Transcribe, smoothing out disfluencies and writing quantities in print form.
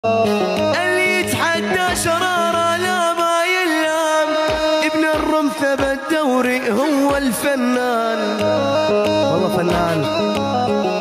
اللي يتحدى شراره لا ما يلام، ابن الرمثة بالدوري هو الفنان، والله فنان.